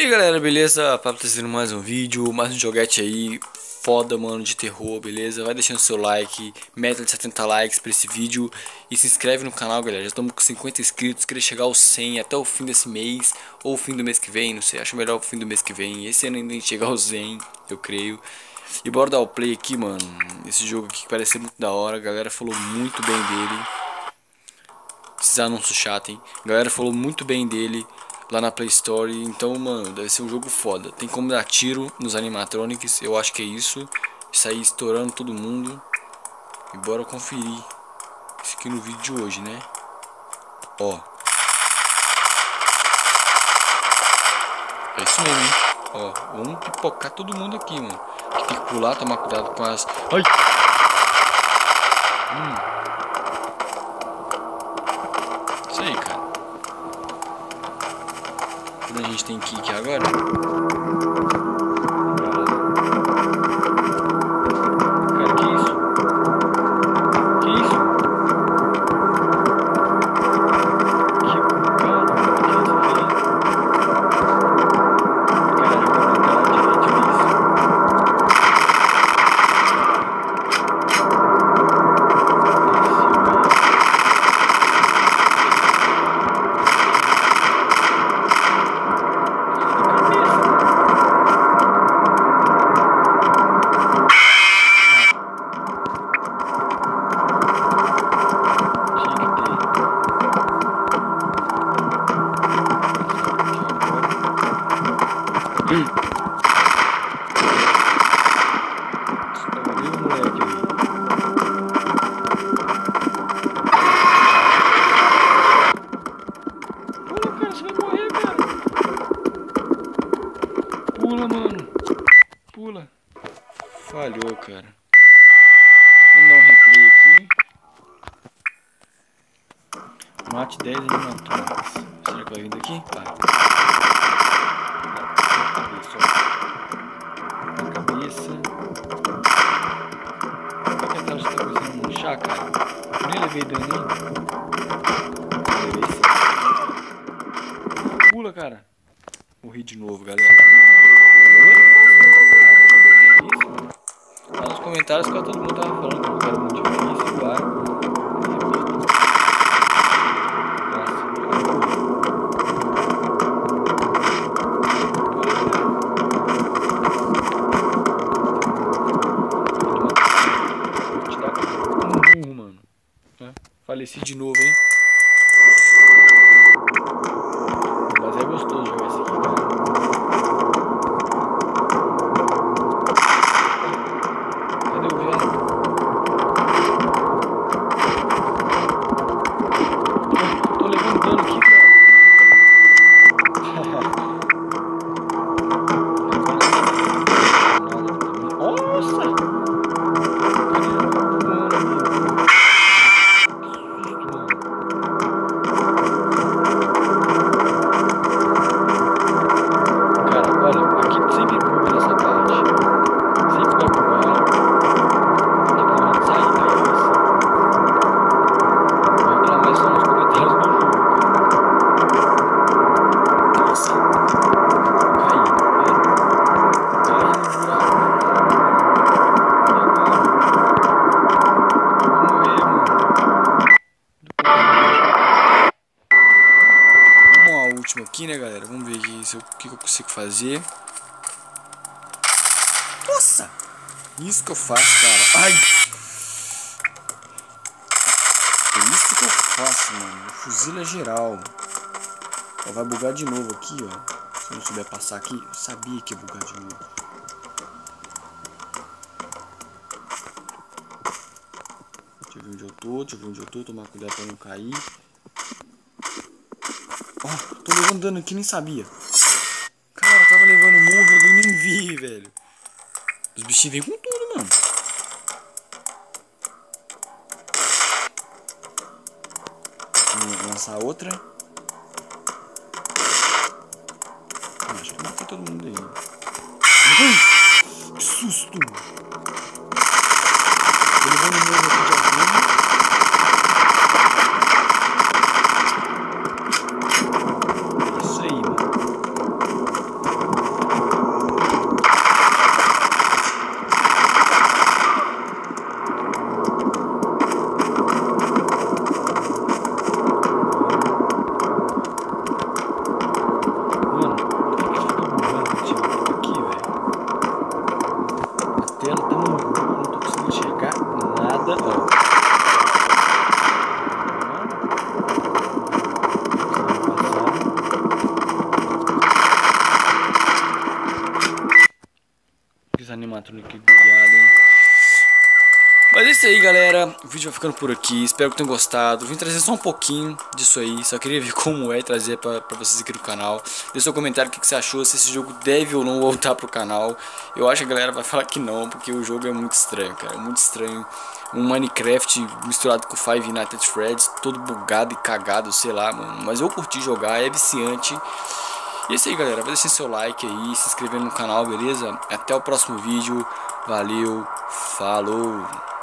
aí galera, beleza? Papo tá sendo mais um vídeo, mais um joguete aí foda, mano, de terror, beleza? Vai deixando seu like, meta de 70 likes pra esse vídeo e se inscreve no canal, galera. Já estamos com 50 inscritos, queria chegar aos 100 até o fim desse mês ou o fim do mês que vem, não sei, acho melhor o fim do mês que vem. Esse ano ainda a gente chegar aos 100, eu creio. E bora dar o play aqui, mano. Esse jogo aqui que parece ser muito da hora, a galera falou muito bem dele. Esses anúncios chatos, hein? A galera falou muito bem dele lá na Play Store, então, mano, deve ser um jogo foda. Tem como dar tiro nos animatronics, eu acho que é isso. Sair estourando todo mundo. E bora conferir isso aqui no vídeo de hoje, né? Ó. É isso mesmo, hein? Ó, vamos pipocar todo mundo aqui, mano. Tem que pular, tomar cuidado com as... Ai! Isso aí, cara. Onde a gente tem que ir aqui agora? Cara, que isso? Que isso? Que cara, que é isso aqui? Cara, eu vou mandar direito isso. Pula, mano. Pula. Falhou, cara. Vamos dar um replay aqui. Mate 10 animatrônicos. Será que vai vir daqui? Vai. Na cabeça. Por que a tela já tá começando a manchar, cara? Eu nem levei dano ainda. Pula, cara. Morri de novo, galera. Lá nos comentários que todo mundo tava falando que o jogo era muito difícil, vai. Vou te dar um burro, mano. Faleci de novo, hein. Mas é gostoso jogar esse aqui, cara. Cadê o velho? Tô levando dano aqui, cara. Nossa! Aqui, né, galera? Vamos ver aqui o que eu consigo fazer. Nossa! Isso que eu faço, cara. Ai! É isso que eu faço, mano. Fuzila geral. Ó, vai bugar de novo aqui, ó. Se eu não souber passar aqui, eu sabia que ia bugar de novo. Deixa eu ver onde eu tô, tomar cuidado pra não cair. Ó, tô levando dano aqui, nem sabia. Cara, eu tava levando murro ali e nem vi, velho. Os bichinhos vêm com tudo, mano. Vamos lançar outra. Acho que matei todo mundo aí. Ai, que susto. Tô levando murro aqui de alguém. Isso aí, mano. Ó. Esse animatrônico aqui viado, hein? Mas é isso aí, galera. O vídeo vai ficando por aqui. Espero que tenham gostado. Vim trazer só um pouquinho disso aí. Só queria ver como é trazer pra vocês aqui no canal. Deixa seu comentário o que você achou. Se esse jogo deve ou não voltar pro canal. Eu acho que a galera vai falar que não, porque o jogo é muito estranho, cara. É muito estranho. Um Minecraft misturado com Five Nights at Freddy's. Todo bugado e cagado, sei lá, mano. Mas eu curti jogar, é viciante. E é isso aí, galera. Vai deixando seu like aí, se inscrevendo no canal, beleza? Até o próximo vídeo. Valeu, falou!